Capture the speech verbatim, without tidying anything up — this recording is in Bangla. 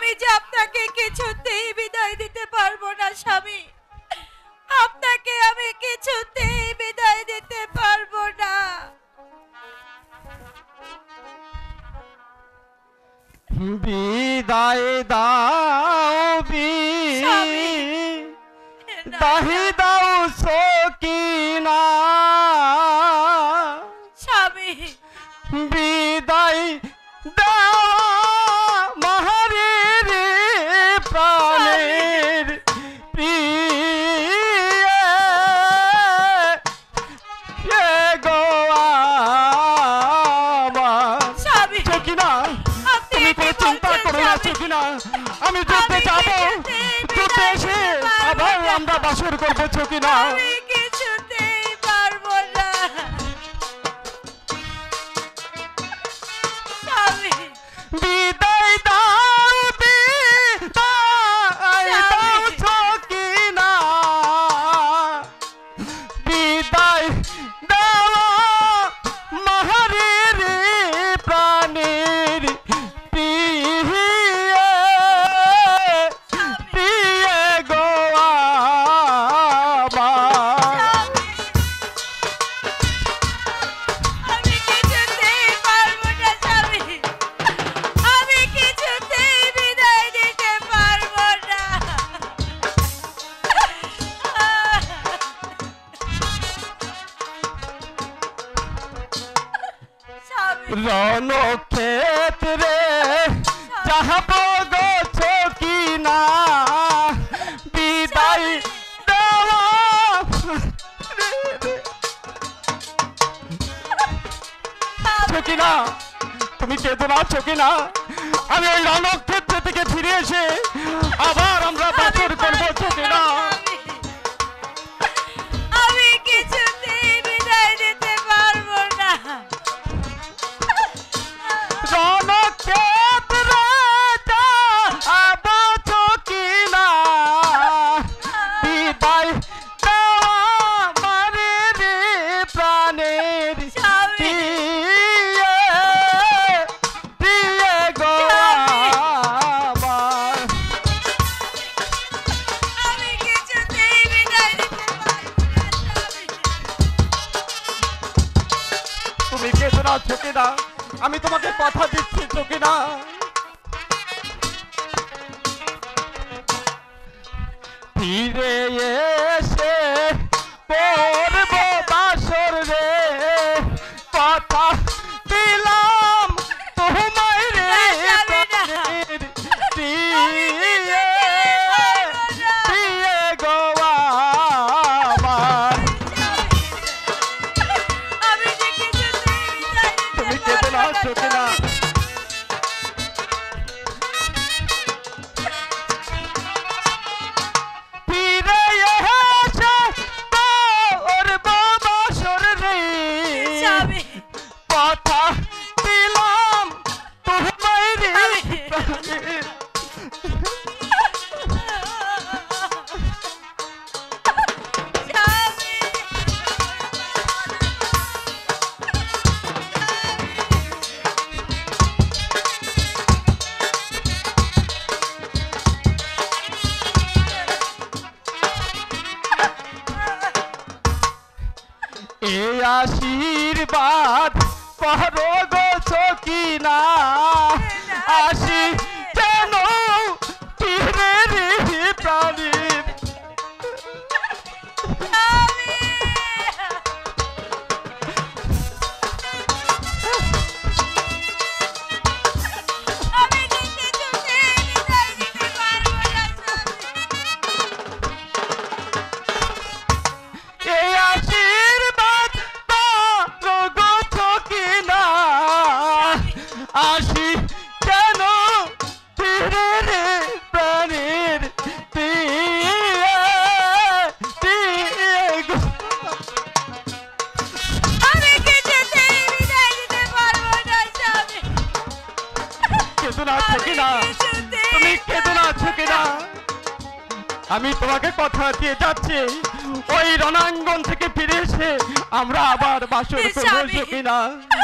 আমি যে আপনাকে কিছুতেই বিদায় দিতে পারবো না স্বামী, আপনাকে আমি কিছুতেই বিদায় দিতে পারবো না। বিদায় দাও বিদায় দাও সকিনা স্বামী, বিদায় দাও মহারের প্রাণের প্রিয় গো আমার সকিনা। তুমি কোনো চিন্তা করো না সকিনা, আমি যুদ্ধে যাব, যুদ্ধে এসে আবার আমরা বাসর করবো সকিনা। আমি কিছুতেই পারবো না স্বামী। বিদায় দাও বিদায় দাও সকিনা, বিদায় দাও মহারের প্রাণের প্রিয় প্রিয় গো আমার। আমি কিছুতেই পারবো না স্বামী, আমি কিছুতেই বিদায় দিতে পারবো না স্বামী। রণক্ষেত্রে যাহব গো সকিনা, বিদায় দেওয়া সকিনা। তুমি কেঁদো না সকিনা, আমি ওই রণক্ষেত্র থেকে ফিরে এসে আবার আমরা বাসর করবো সকিনা। আমি কিছুতেই বিদায় দিতে পারবো না রণক্ষেত্রে যাহব সকিনা, বিদায় দেওয়া মারের প্রাণের স্বামী। প্রিয় প্রিয় গো আমার। আমি কিছুতেই বিদায় দিতে পারবো না স্বামী। তুমি কেঁদো না সকিনা, আমি তোমাকে কথা দিচ্ছি সকিনা। ফিরে এসে করব বাসর রে, কথা দিলাম তোমায় রে প্রাণের প্রিয় প্রিয় গো আমার। আমি যে কিছুতেই বিদায় তুমি দিতে কেঁদো না পারবো না সকিনা। স্বামী। ফিরে এসে করব বাসর রে, স্বামী, কথা দিলাম তোমায় রে প্রাণের। এই আশীর্বাদ করো গো সকিনা, আসি কেন ফিরে রে প্রাণের। আমি যে কিছুতেই বিদায় দিতে পারবো না স্বামী। এই আশীর্বাদ করো গো সকিনা, আসি কেন ফিরে রে প্রাণের প্রিয় প্রিয় গো। আমি কিছুতেই বিদায় দিতে পারবো না স্বামী। কেঁদো না আমি সকিনা, কিছুতেই তুমি কেঁদো না সকিনা। আমি তোমাকে কথা দিয়ে যাচ্ছি, ওই রণাঙ্গন থেকে ফিরে এসে আমরা আবার বাসর করবো স্বামী। সকিনা।